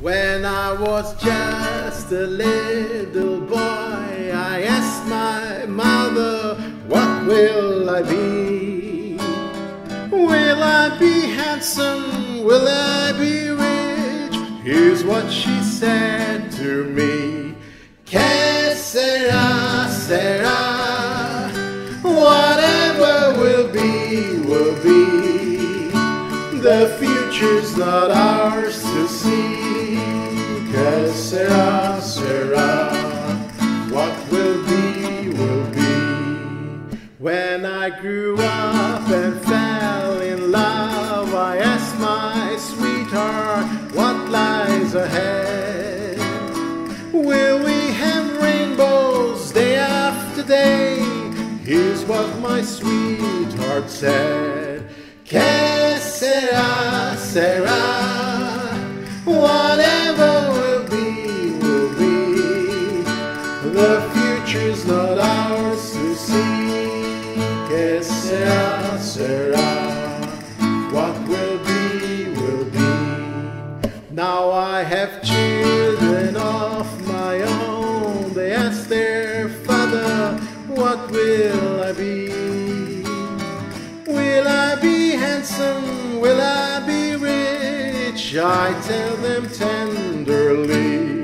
When I was just a little boy, I asked my mother, what will I be? Will I be handsome? Will I be rich? Here's what she said to me. Que sera, sera, whatever will be, will be. The future's not ours to see. Que sera, sera, what will be, will be. When I grew up and fell in love, I asked my sweetheart, what lies ahead? Will we have rainbows day after day? Here's what my sweetheart said. Que sera, sera, whatever will be, will be. The future's not ours to see. Que sera, sera, what will be, will be. Now I have children of my own. They ask their father, what will I be? Will I be handsome? Will I be rich? I tell them tenderly.